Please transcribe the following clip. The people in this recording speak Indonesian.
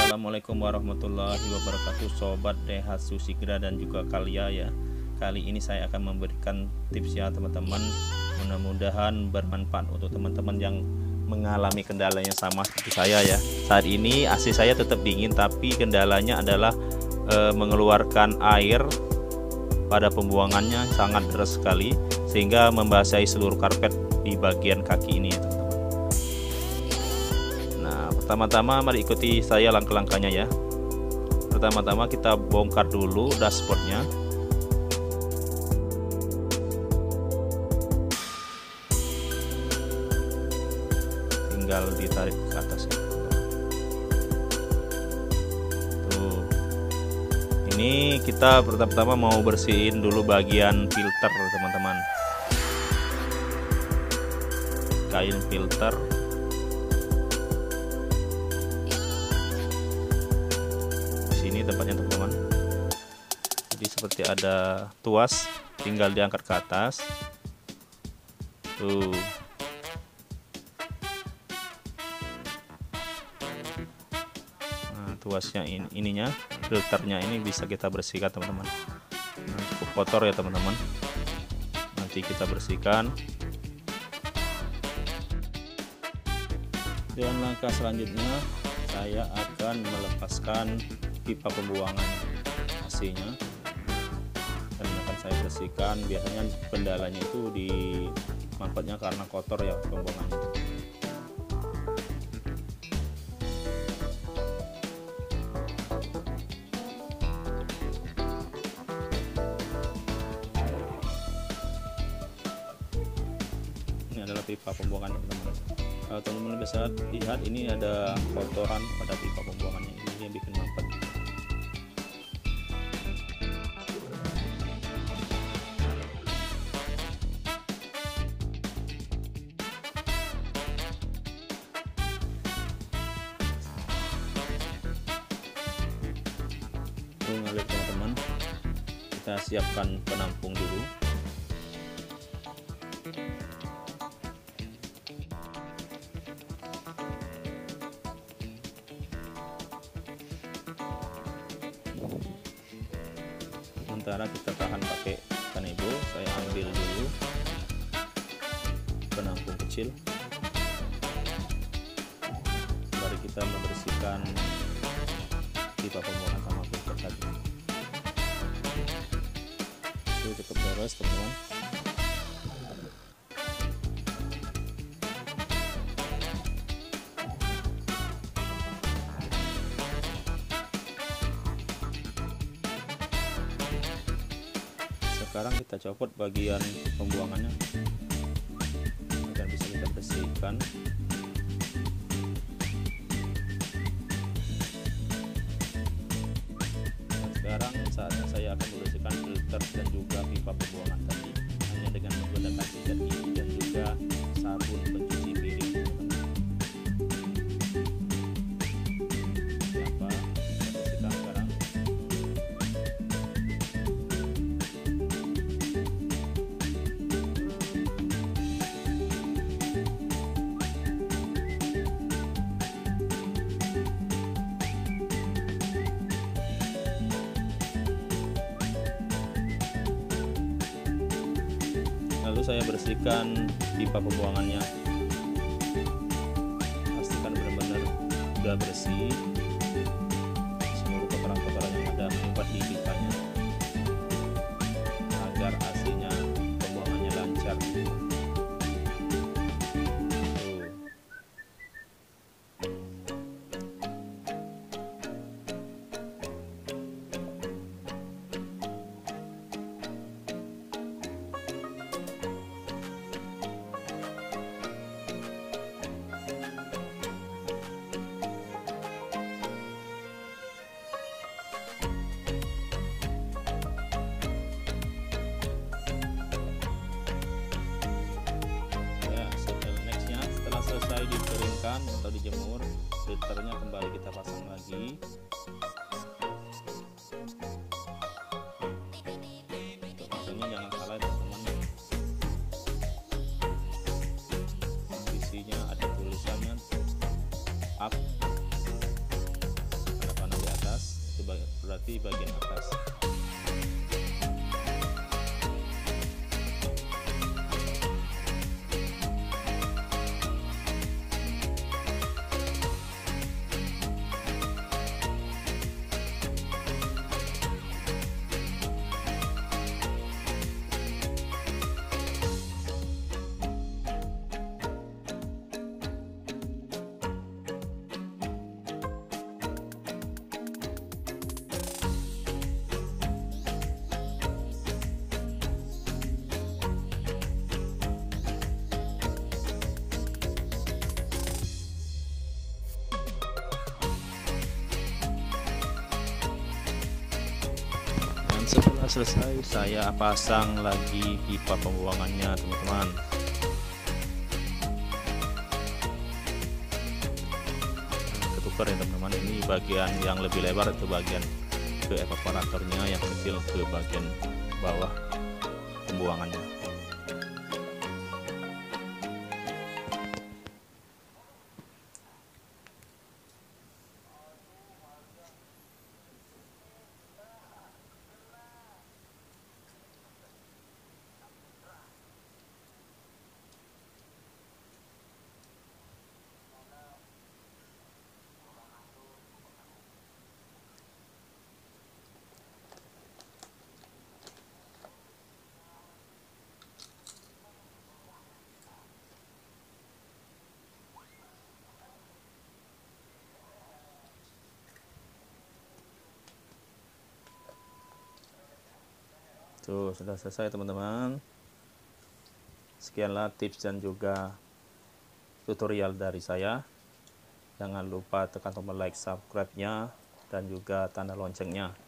Assalamualaikum warahmatullahi wabarakatuh, Sobat Daihatsu Sigra dan juga Kalia ya. Kali ini saya akan memberikan tips ya teman-teman. Mudah-mudahan bermanfaat untuk teman-teman yang mengalami kendala yang sama seperti saya ya. Saat ini AC saya tetap dingin, tapi kendalanya adalah mengeluarkan air pada pembuangannya sangat deras sekali, sehingga membasahi seluruh karpet di bagian kaki ini ya teman-teman. Nah, pertama-tama mari ikuti saya langkah-langkahnya ya. Pertama-tama kita bongkar dulu dashboardnya. Tinggal ditarik ke atas ya. Tuh. Ini kita pertama-tama mau bersihin dulu bagian filter teman-teman. Kain filter. Ini tempatnya teman-teman. Jadi seperti ada tuas, tinggal diangkat ke atas. Tuh. Nah, tuasnya ininya, filternya ini bisa kita bersihkan teman-teman. Nah, cukup kotor ya teman-teman. Nanti kita bersihkan. Dan langkah selanjutnya saya akan melepaskan pipa pembuangan AC-nya dan akan saya bersihkan. Biasanya kendalanya itu di mampetnya karena kotor ya pembuangannya. Ini adalah pipa pembuangan teman-teman. Kalau teman-teman bisa lihat, ini ada kotoran pada pipa pembuangannya, ini yang bikin mampet. Mengalir teman-teman, kita siapkan penampung dulu. Sementara kita tahan pakai kanebo, saya ambil dulu penampung kecil. Mari kita membersihkan pipa pembuangan sama filter tadi. Itu cukup beres teman-teman. Sekarang kita copot bagian pembuangannya agar bisa kita bersihkan. Dan sekarang saatnya saya akan membersihkan filter dan juga pipa pembuangan tadi, hanya dengan menggunakan sikat gigi dan juga sabun pencuci piring. Siapa kita bersihkan sekarang. Lalu saya bersihkan pipa pembuangannya. Pastikan benar-benar sudah bersih seluruh kotoran-kotoran yang ada mengumpet di pipanya, agar AC-nya pembuangannya lancar. Selesai dikeringkan atau dijemur, filternya kembali kita pasang lagi. Untuk pasangnya jangan salah teman-teman. Isinya ada tulisannya up bagian atas. Setelah selesai, saya pasang lagi pipa pembuangannya, teman-teman. Ketukar ya teman-teman, ini bagian yang lebih lebar itu bagian ke evaporatornya, yang kecil ke bagian bawah pembuangannya. Tuh, sudah selesai teman-teman. Sekianlah tips dan juga tutorial dari saya. Jangan lupa tekan tombol like, subscribe-nya, dan juga tanda loncengnya.